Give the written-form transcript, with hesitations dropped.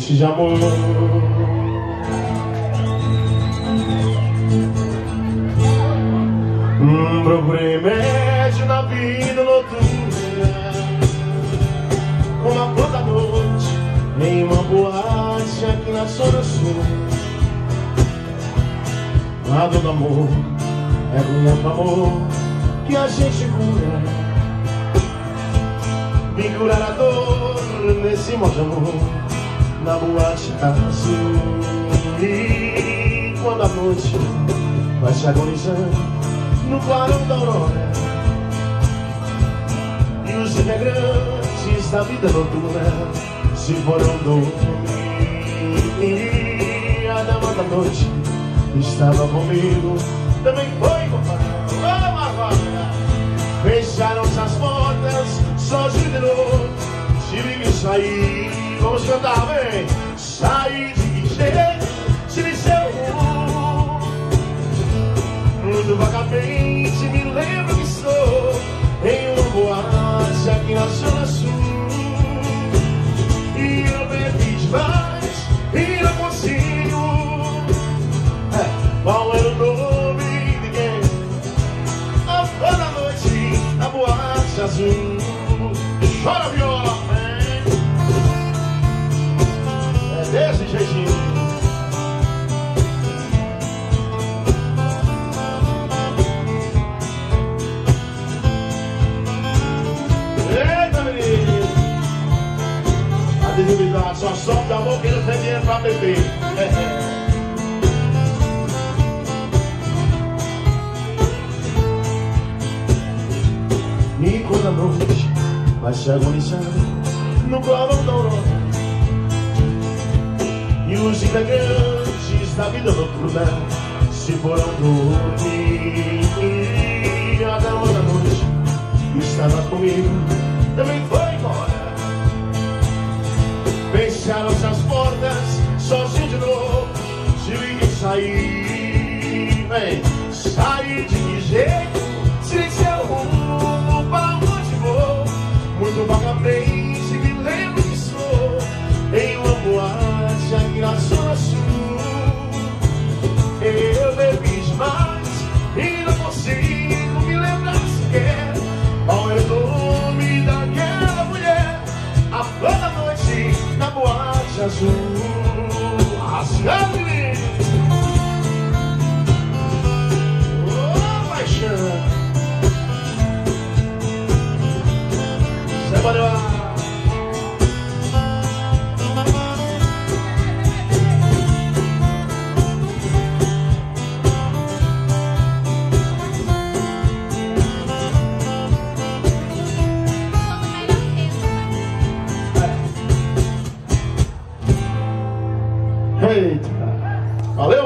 noite de amor. Procurei remédio na vida noturna, como a flor da noite em uma boate aqui na Zona Sul. A dor do amor é com outro amor que a gente cura. Vim curar a dor nesse modo de amor na boate azul. E quando a noite vai se agonizando no clarão da aurora, e os integrantes da vida noturna se foram dormir, a dama da noite estava comigo, também foi embora. Fecharam-se as portas, sozinho de novo, tive que sair. Vamos cantar, vem! Saí de que jeito, tive seu rumo. Muito vagamente me lembro que estou em uma boate aqui na Zona Sul. E eu bebi demais e não consigo. Qual era o nome de quem? A flor da noite na boate azul. Chora viola, vem! É desse jeitinho. Só sobe da boca e não tem dinheiro pra beber. E quando a noite vai se agonizando no clarão da aurora, e os integrantes da vida noturna se foram dormir, a dama da noite que estava comigo também foi embora. Fecharam-se as portas, sozinho de novo, tive que sair. Vem, sair de que jeito, sem seu rumo, para onde vou? Muito vagamente me lembro que estou em uma boate aqui na Zona Sul. Eu bebi demais e não consigo me lembrar sequer qual é o nome daquela mulher. A flor da noite na boate azul. Rasgando menino. Oh, paixão. Você pode lá. Eita, valeu!